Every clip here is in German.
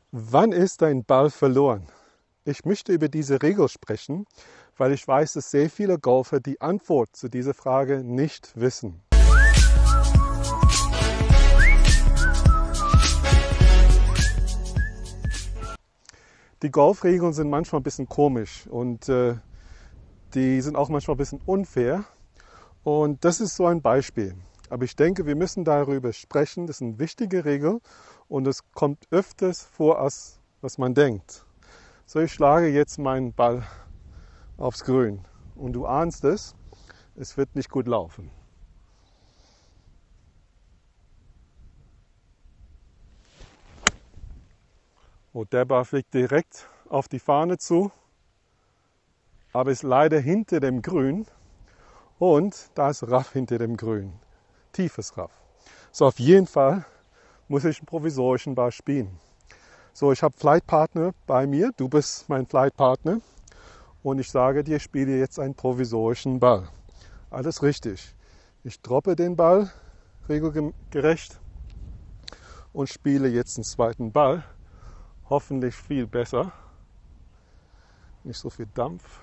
Wann ist dein Ball verloren? Ich möchte über diese Regel sprechen, weil ich weiß, dass sehr viele Golfer die Antwort zu dieser Frage nicht wissen. Die Golfregeln sind manchmal ein bisschen komisch und die sind auch manchmal ein bisschen unfair. Und das ist so ein Beispiel. Aber ich denke, wir müssen darüber sprechen. Das ist eine wichtige Regel und es kommt öfters vor, als was man denkt. So, ich schlage jetzt meinen Ball aufs Grün und du ahnst es wird nicht gut laufen. Und der Ball fliegt direkt auf die Fahne zu, aber ist leider hinter dem Grün und da ist Raff hinter dem Grün. Tiefes Raff. So, auf jeden Fall muss ich einen provisorischen Ball spielen. So, ich habe Flightpartner bei mir, du bist mein Flightpartner und ich sage dir, spiele jetzt einen provisorischen Ball. Alles richtig. Ich droppe den Ball regelgerecht und spiele jetzt einen zweiten Ball. Hoffentlich viel besser. Nicht so viel Dampf.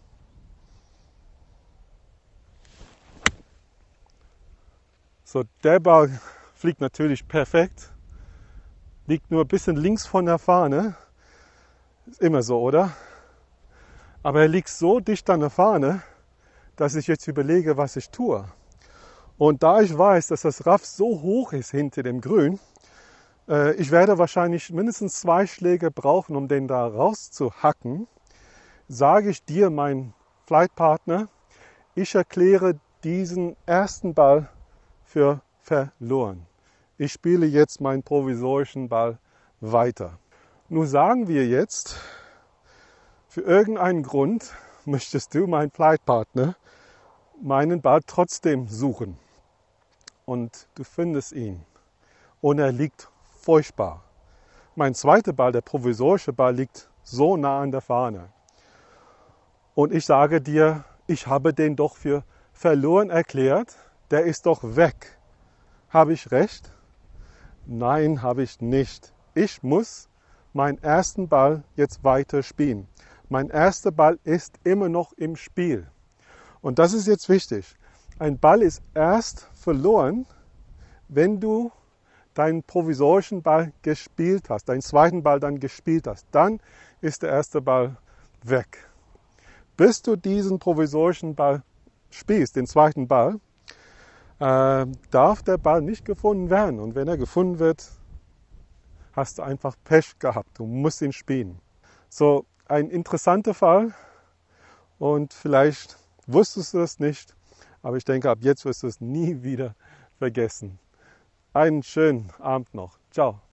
So, der Ball fliegt natürlich perfekt. Liegt nur ein bisschen links von der Fahne. Ist immer so, oder? Aber er liegt so dicht an der Fahne, dass ich jetzt überlege, was ich tue. Und da ich weiß, dass das Raff so hoch ist hinter dem Grün, ich werde wahrscheinlich mindestens 2 Schläge brauchen, um den da rauszuhacken, sage ich dir, mein Flightpartner, ich erkläre diesen ersten Ball für verloren. Ich spiele jetzt meinen provisorischen Ball weiter. Nun sagen wir jetzt, für irgendeinen Grund möchtest du, mein Flightpartner, meinen Ball trotzdem suchen. Und du findest ihn. Und er liegt furchtbar. Mein zweiter Ball, der provisorische Ball, liegt so nah an der Fahne. Und ich sage dir, ich habe den doch für verloren erklärt. Der ist doch weg. Habe ich recht? Nein, habe ich nicht. Ich muss meinen ersten Ball jetzt weiter spielen. Mein erster Ball ist immer noch im Spiel. Und das ist jetzt wichtig. Ein Ball ist erst verloren, wenn du deinen provisorischen Ball gespielt hast, deinen zweiten Ball dann gespielt hast. Dann ist der erste Ball weg. Bis du diesen provisorischen Ball spielst, den zweiten Ball, darf der Ball nicht gefunden werden. Und wenn er gefunden wird, hast du einfach Pech gehabt. Du musst ihn spielen. So, ein interessanter Fall und vielleicht wusstest du es nicht, aber ich denke, ab jetzt wirst du es nie wieder vergessen. Einen schönen Abend noch. Ciao.